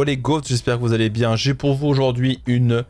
Yo les goats, j'espère que vous allez bien. J'ai pour vous aujourd'hui une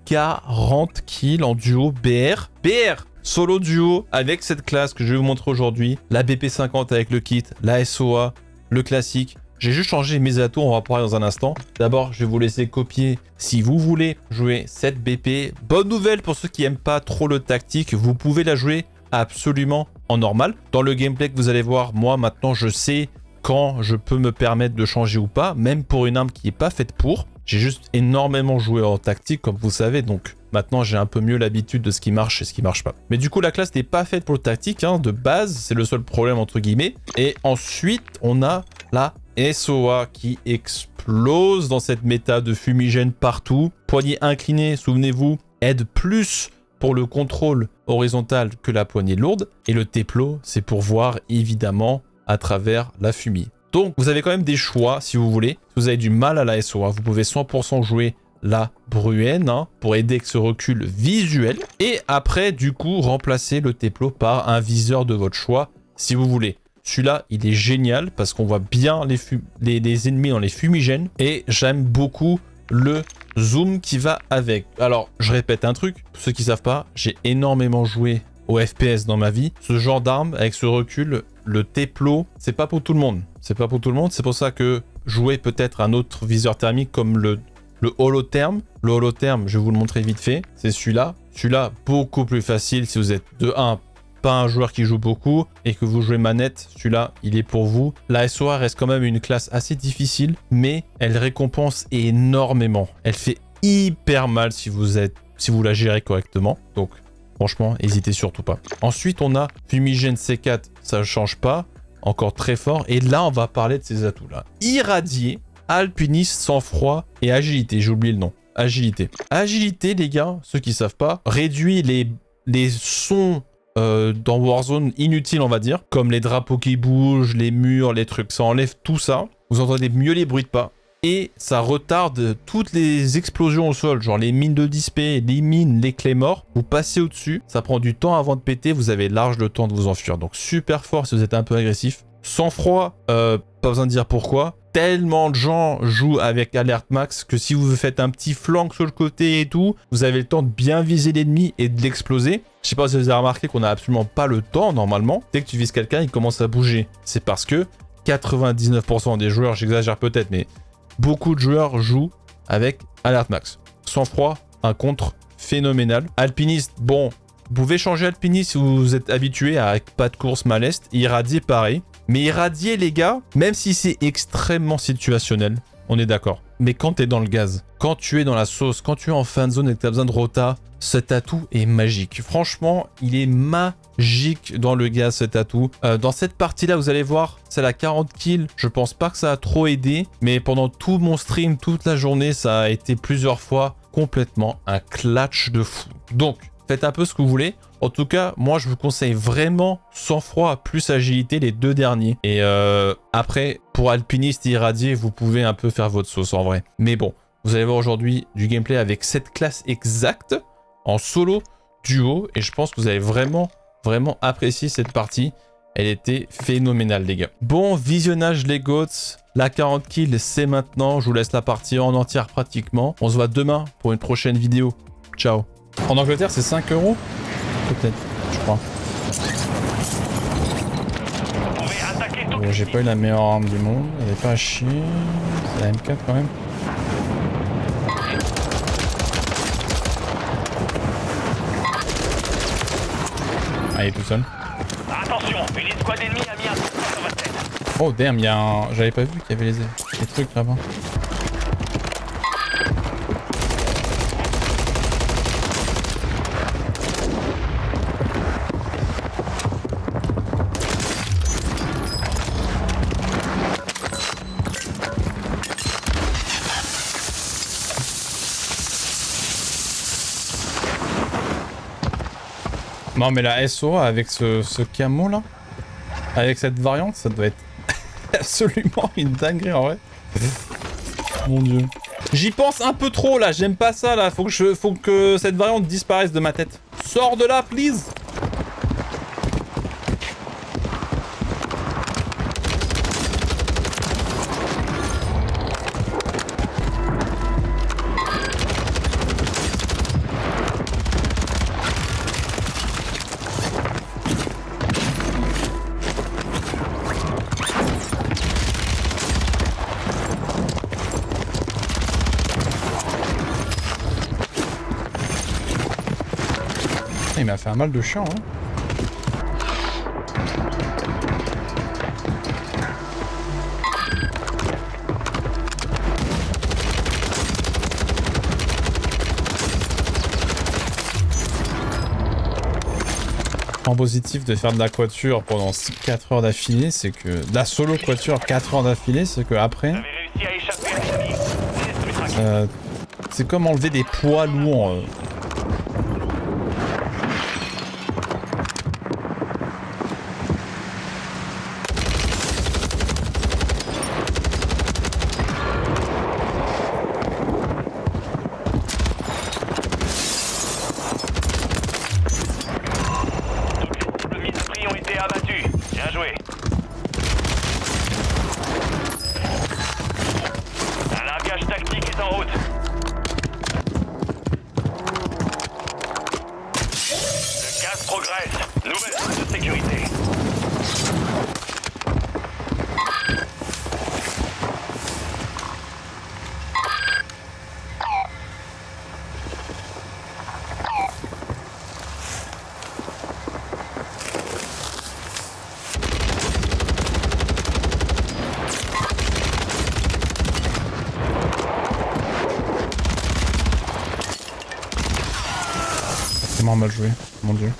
40 kills en duo BR. BR solo duo avec cette classe que je vais vous montrer aujourd'hui. La BP50 avec le kit, la SOA, le classique. J'ai juste changé mes atouts, on va parler dans un instant. D'abord, je vais vous laisser copier si vous voulez jouer cette BP. Bonne nouvelle pour ceux qui n'aiment pas trop le tactique, vous pouvez la jouer absolument en normal. Dans le gameplay que vous allez voir, moi maintenant je sais quand je peux me permettre de changer ou pas, même pour une arme qui n'est pas faite pour. J'ai juste énormément joué en tactique comme vous savez, donc maintenant j'ai un peu mieux l'habitude de ce qui marche et ce qui marche pas. Mais du coup la classe n'est pas faite pour le tactique, hein, de base, c'est le seul problème entre guillemets. Et ensuite on a la SOA qui explose dans cette méta de fumigène partout. Poignée inclinée, souvenez-vous, aide plus pour le contrôle horizontal que la poignée lourde. Et le T-Plo, c'est pour voir évidemment à travers la fumée. Donc vous avez quand même des choix si vous voulez. Si vous avez du mal à la SOA, vous pouvez 100% jouer la Bruen hein, pour aider avec ce recul visuel. Et après du coup remplacer le T-Plo par un viseur de votre choix si vous voulez. Celui-là, il est génial parce qu'on voit bien les ennemis dans les fumigènes. Et j'aime beaucoup le zoom qui va avec. Alors, je répète un truc. Pour ceux qui ne savent pas, j'ai énormément joué au FPS dans ma vie. Ce genre d'arme, avec ce recul, le T-Plo, c'est pas pour tout le monde. C'est pas pour tout le monde. C'est pour ça que jouer peut-être un autre viseur thermique comme le holotherme. Le holotherme, je vais vous le montrer vite fait. C'est celui-là. Celui-là, beaucoup plus facile si vous êtes de 1. Pas un joueur qui joue beaucoup et que vous jouez manette, celui-là, il est pour vous. La SOA reste quand même une classe assez difficile, mais elle récompense énormément. Elle fait hyper mal si vous la gérez correctement. Donc, franchement, n'hésitez surtout pas. Ensuite, on a Fumigène C4, ça ne change pas. Encore très fort. Et là, on va parler de ces atouts-là. Irradier, alpiniste, sang-froid et agilité. J'ai oublié le nom. Agilité. Agilité, les gars, ceux qui ne savent pas, réduit les sons dans Warzone inutile on va dire, comme les drapeaux qui bougent, les murs, les trucs, ça enlève tout ça, vous entendez mieux les bruits de pas et ça retarde toutes les explosions au sol, genre les mines de dispé, les mines, les clés morts, vous passez au dessus, ça prend du temps avant de péter, vous avez large le temps de vous enfuir, donc super fort si vous êtes un peu agressif. Sans froid, pas besoin de dire pourquoi. Tellement de gens jouent avec Alert Max que si vous faites un petit flank sur le côté et tout, vous avez le temps de bien viser l'ennemi et de l'exploser. Je sais pas si vous avez remarqué qu'on n'a absolument pas le temps normalement. Dès que tu vises quelqu'un, il commence à bouger. C'est parce que 99% des joueurs, j'exagère peut-être, mais beaucoup de joueurs jouent avec Alert Max. Sans froid, un contre phénoménal. Alpiniste, bon, vous pouvez changer alpiniste si vous êtes habitué à pas de course maleste. Irradier, pareil. Mais irradier, les gars, même si c'est extrêmement situationnel, on est d'accord. Mais quand tu es dans le gaz, quand tu es dans la sauce, quand tu es en fin de zone et que tu as besoin de rota, cet atout est magique. Franchement, il est magique dans le gaz, cet atout. Dans cette partie-là, vous allez voir, c'est la 40 kills. Je pense pas que ça a trop aidé. Mais pendant tout mon stream, toute la journée, ça a été plusieurs fois complètement un clutch de fou. Donc, faites un peu ce que vous voulez. En tout cas, moi, je vous conseille vraiment sang-froid plus agilité, les deux derniers. Et après, pour alpiniste et irradier, vous pouvez un peu faire votre sauce en vrai. Mais bon, vous allez voir aujourd'hui du gameplay avec cette classe exacte en solo duo. Et je pense que vous allez vraiment apprécier cette partie. Elle était phénoménale, les gars. Bon, visionnage, les goats. La 40 kills, c'est maintenant. Je vous laisse la partie en entière pratiquement. On se voit demain pour une prochaine vidéo. Ciao. En Angleterre, c'est 5 €. Peut-être, je crois. Bon, j'ai pas eu la meilleure arme du monde, elle est pas à chier. C'est la M4 quand même. Ah, il est tout seul. Attention, une escouade ennemie a mis un coup sur votre tête. Oh damn, il y a un... J'avais pas vu qu'il y avait les trucs là-bas. Non mais la SOA avec ce camo là, avec cette variante, ça doit être absolument une dinguerie en vrai. Mon dieu. J'y pense un peu trop là, j'aime pas ça là, faut que cette variante disparaisse de ma tête. Sors de là, please. m'a fait un mal de chien, hein. Point positif de faire de la quatuor pendant 4 heures d'affilée, c'est que... De la solo quatuor 4 heures d'affilée, c'est que après... Vous avez réussi à échapper à l'ennemi. Laisse-le traquer. c'est comme enlever des poids lourds. Le mise à prix ont été abattus. Bien joué. Un largage tactique est en route. Le gaz progresse. Nouvelle zone de sécurité. C'est vraiment mal joué, mon dieu.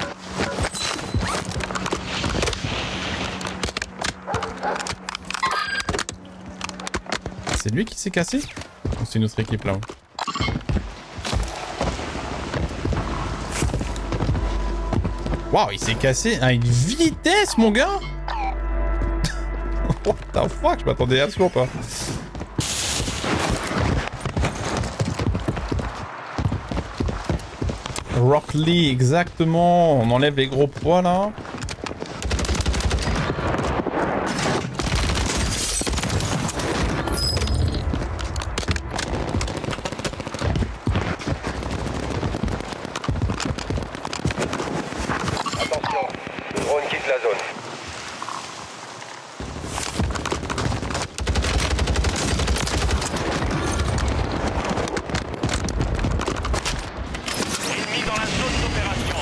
C'est lui qui s'est cassé? Ou c'est une autre équipe là-haut? Waouh, il s'est cassé à une vitesse, mon gars! What the fuck, je m'attendais absolument pas. Rock Lee, exactement. On enlève les gros poids là. Attention, le drone quitte la zone. Ennemi dans la zone d'opération.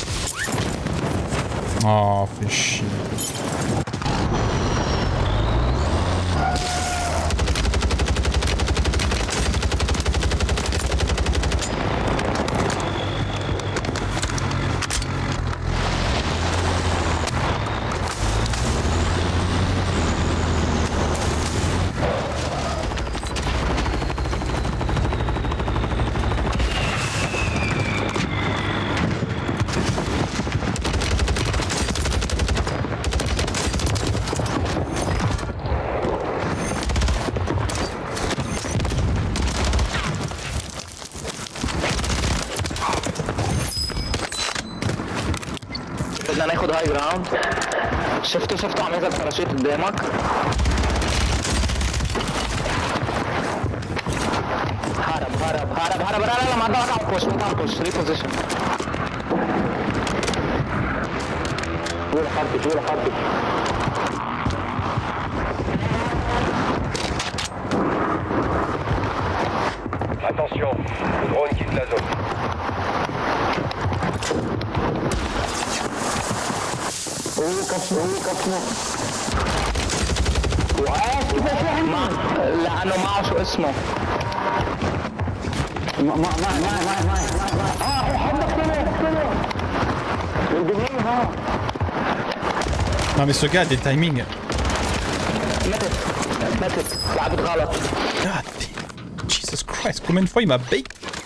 Oh, fait chier. بدنا ناخد هاي جراوند. شفتوا عم ينزل باراشوت قدامك. هرب لا ما عم بوش ريبوزيشن. شو حركة Attention, le drone quitte la zone. لأنه معه شو اسمه. Non mais ce gars a des timings. ماتت لعبت غلط. God damn. Jesus Christ, combien de fois il m'a bait?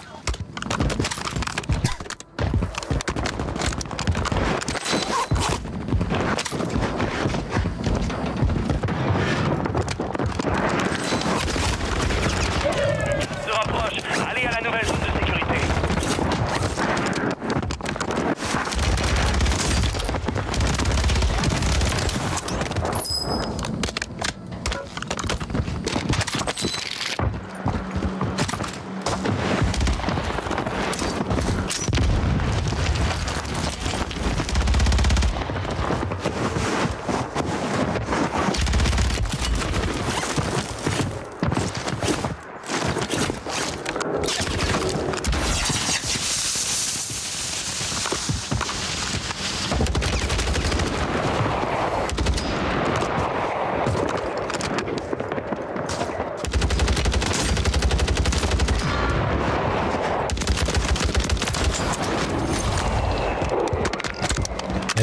Se rapproche. Allez à la nouvelle zone de sécurité.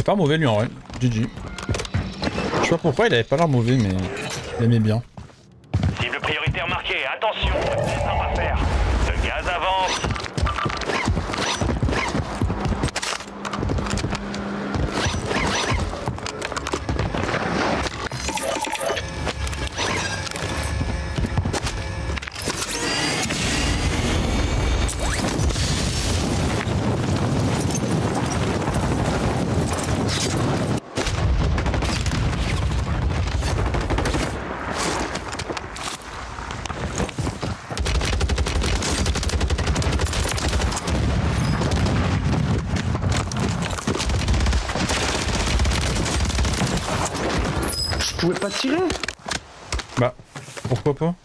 avait pas mauvais lui en vrai. GG. Je sais pas pourquoi il avait pas l'air mauvais, mais il aimait bien. Cible prioritaire marquée, attention, dessin va faire. Le gaz avance. Je pouvais pas tirer. Bah, pourquoi pas?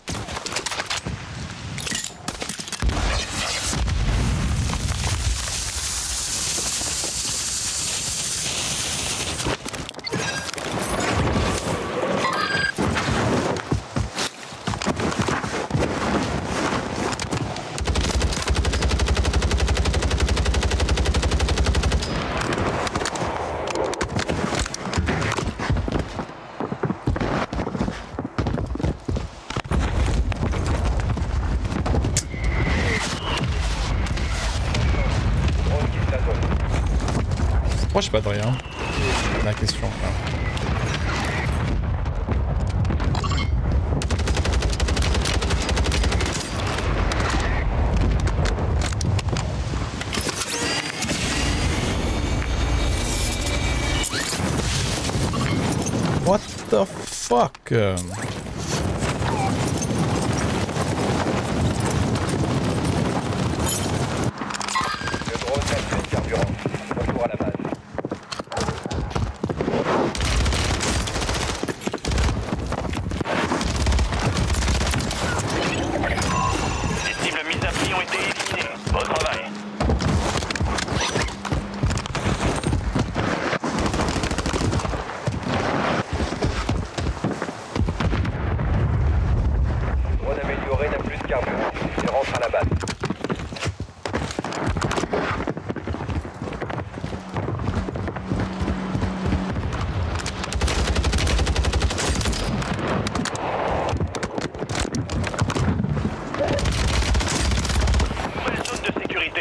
Drone quitte la zone. Moi, je sais pas de rien. La question. What the fuck? Le drone n'a plus de carburant. Retour à la base. Les cibles mises à prix ont été éliminées. Bon travail. Le drone amélioré n'a plus de carburant. Il rentre à la base. Nouvelle zone de sécurité.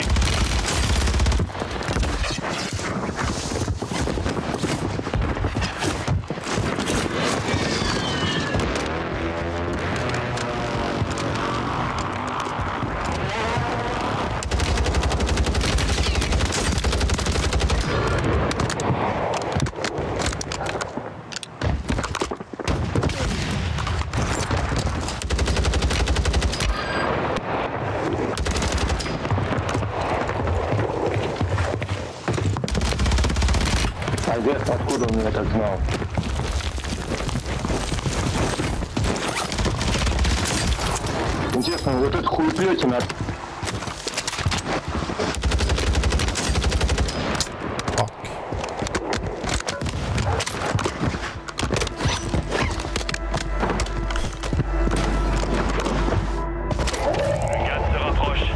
А где, откуда он меня так знал? Интересно, вот этот хуеплетина. Fuck. Le gaz se rapproche.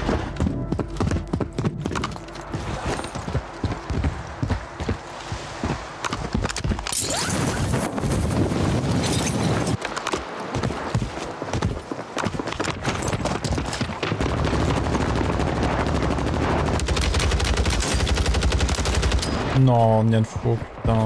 Non, Nian Fo, putain.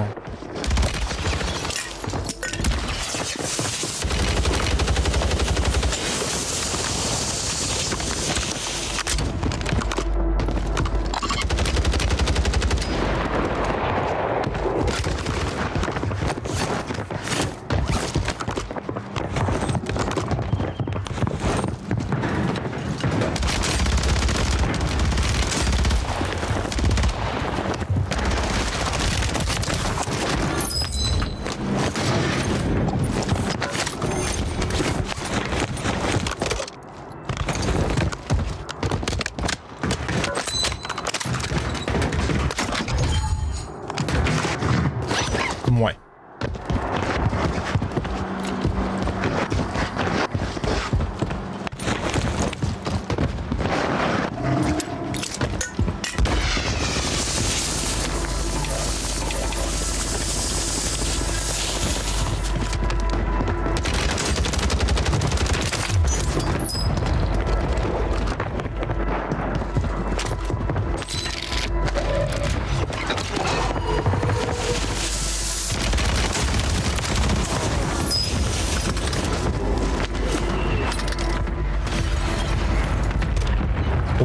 Ouais.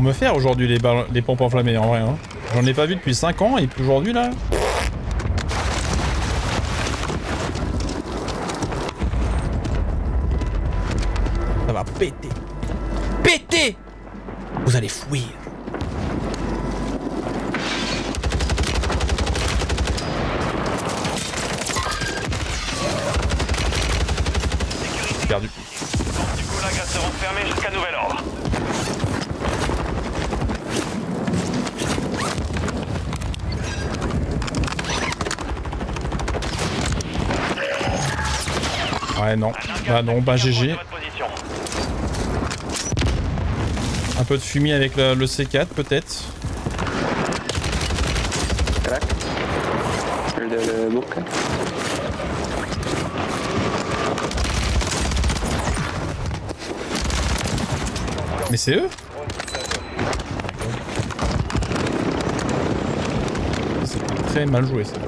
me faire aujourd'hui les pompes enflammées en vrai. Hein. J'en ai pas vu depuis 5 ans et puis aujourd'hui là. Ça va péter. Péter! Vous allez fuir. Perdu. Portes du Goulag resteront fermées jusqu'à nouvel ordre. Ouais, non. Bah non, bah GG. Un peu de fumier avec le C4 peut-être. Crack. Le bouc. Mais c'est eux? C'est très mal joué ça.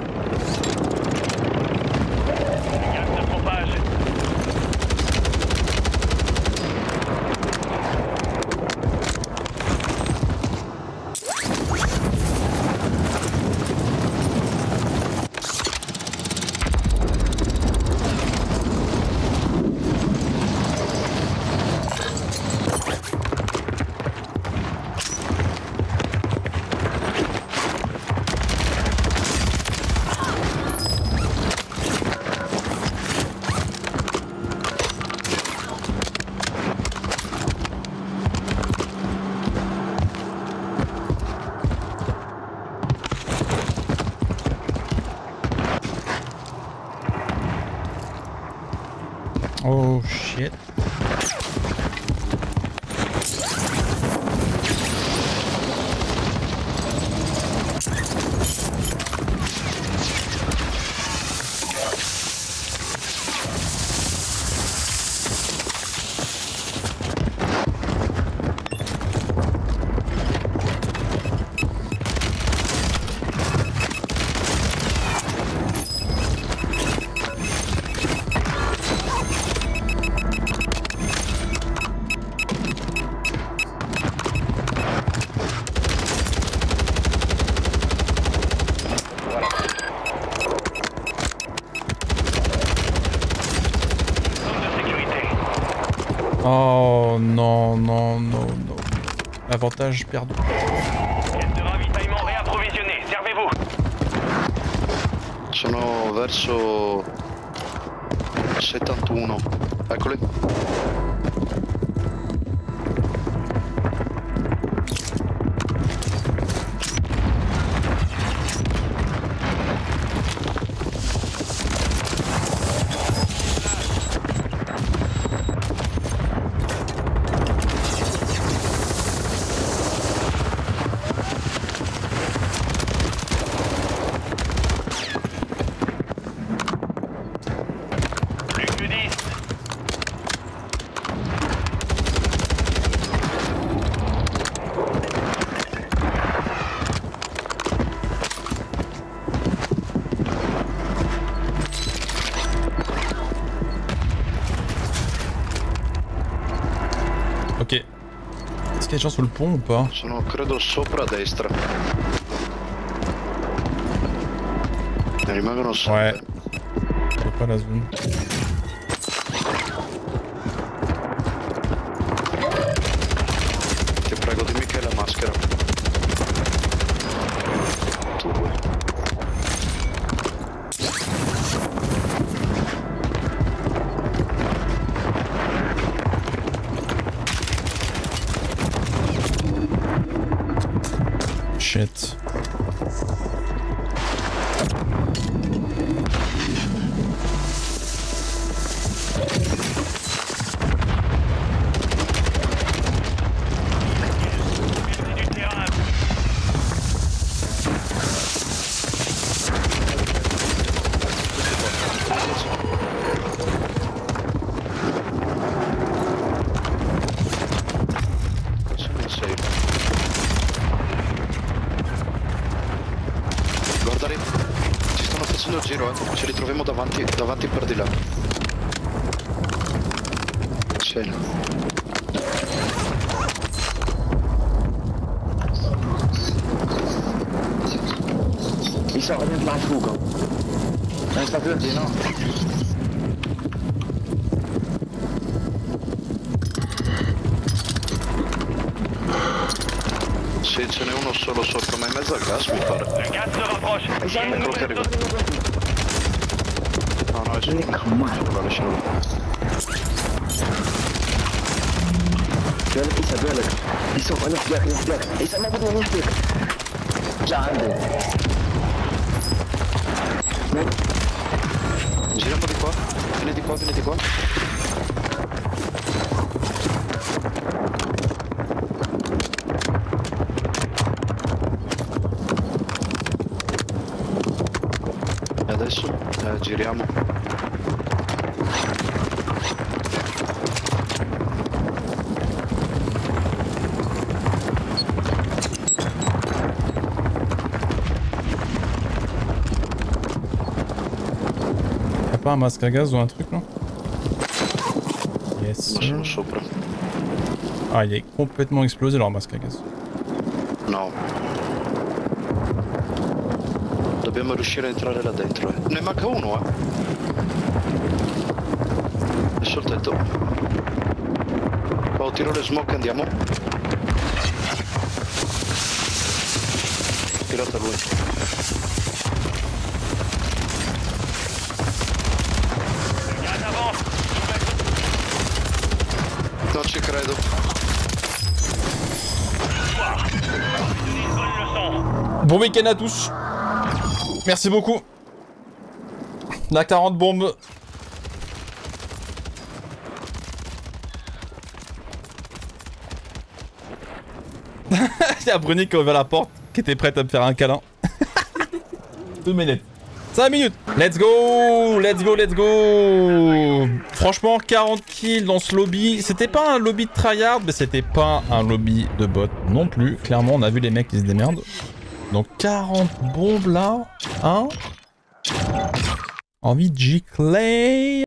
Gaz se propage. Oh shit. Oh non, non, non, non. Avantage perdu. Caisse de ravitaillement réapprovisionnée. Servez-vous. Sono verso 71. Eccoli. Plus que 10. Ok. Est-ce qu'il y a des gens sur le pont ou pas? Sono credo sopra a destra. Ne rimangono 7. Ouais. Je vois pas la zone. Ti prego dimmi che è la maschera. 2. Shit. Du terrain. Sono 6. Guarda lì. Ci stanno facendo il giro, eh. Ce li troviamo davanti per di là. Sì. يسوق بعدين يطلع فوقه. Non sta più oggi, no? Sì, ce n'è uno solo sotto, ma in mezzo al gas mi pare. Le gaz se rapproche. Ecco che arriva. No, no, è solo là, lascialo là. بالك عيسى بالك يسوق على يحبيك عيسى ما بدنا نحبيك جا عندي Gira un po' di qua, vieni di qua, vieni di qua. E adesso giriamo. Pas un masque à gaz ou un truc là? Yes. Sono sopra. Ah, il est complètement explosé leur masque à gaz. No. Dobbiamo riuscire a entrare là dentro. Ne manca uno, È sul tetto. Oh, tiro le smoke, andiamo. Tirata lui. Gaz avance. Non ci credo. Donner une bonne leçon. Bon week-end à tous. Merci beaucoup. La 40 bombes. Il y a Bruni qui a ouvert la porte, qui était prête à me faire un câlin. 2 minutes. 5 minutes. Let's go. Let's go, let's go. Franchement, 40 kills dans ce lobby. C'était pas un lobby de tryhard, mais c'était pas un lobby de bot non plus. Clairement, on a vu les mecs qui se démerdent. Donc 40 bombes là. Hein. Envie de gicler.